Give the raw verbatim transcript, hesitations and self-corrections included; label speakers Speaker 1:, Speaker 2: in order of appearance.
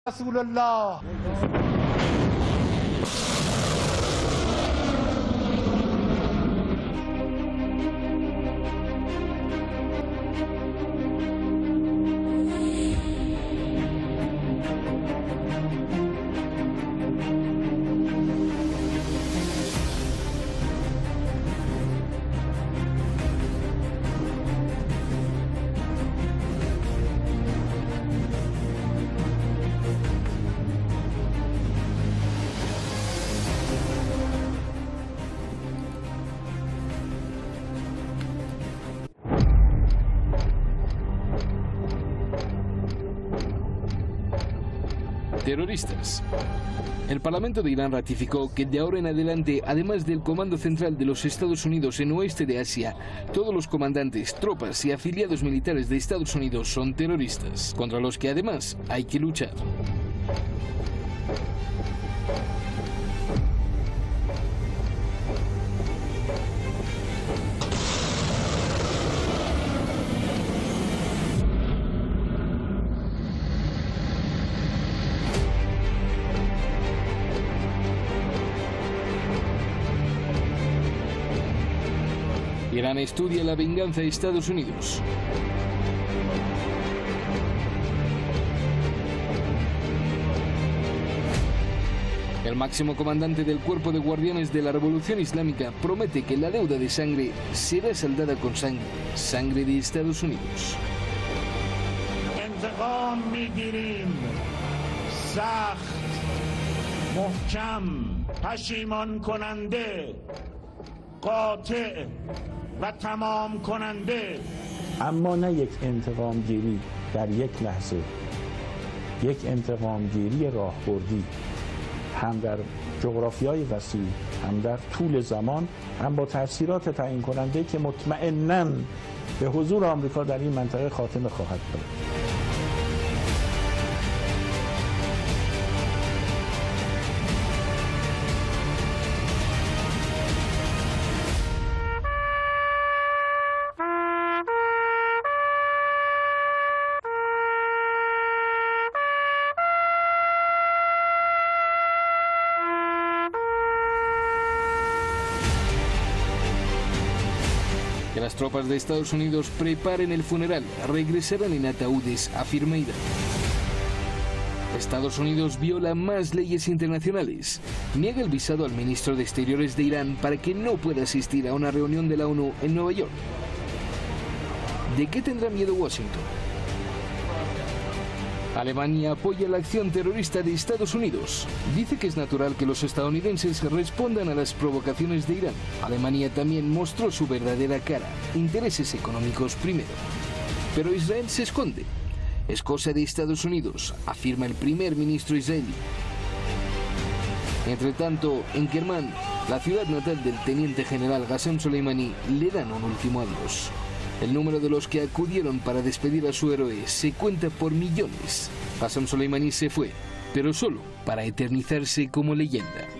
Speaker 1: رسول الله.
Speaker 2: Terroristas. El Parlamento de Irán ratificó que de ahora en adelante, además del Comando Central de los Estados Unidos en oeste de Asia, todos los comandantes, tropas y afiliados militares de Estados Unidos son terroristas, contra los que además hay que luchar. Irán estudia la venganza de Estados Unidos. El máximo comandante del Cuerpo de Guardianes de la Revolución Islámica promete que la deuda de sangre será saldada con sangre, sangre de Estados Unidos.
Speaker 3: اما نه یک انتقام گیری در یک لحظه، یک انتقام گیری راهبردی، هم در جغرافیای وسیع، هم در طول زمان، هم با تاثیرات تعیین کننده که مطمئناً به حضور آمریکا در این منطقه خاتمه خواهد داد.
Speaker 2: Que las tropas de Estados Unidos preparen el funeral, regresarán en ataúdes, afirma Irán. Estados Unidos viola más leyes internacionales. Niega el visado al ministro de Exteriores de Irán para que no pueda asistir a una reunión de la ONU en Nueva York. ¿De qué tendrá miedo Washington? Alemania apoya la acción terrorista de Estados Unidos. Dice que es natural que los estadounidenses respondan a las provocaciones de Irán. Alemania también mostró su verdadera cara, intereses económicos primero. Pero Israel se esconde. Es cosa de Estados Unidos, afirma el primer ministro israelí. Entre tanto, en Kermán, la ciudad natal del teniente general Qasem Soleimani, le dan un último adiós. El número de los que acudieron para despedir a su héroe se cuenta por millones. Qasem Soleimani se fue, pero solo para eternizarse como leyenda.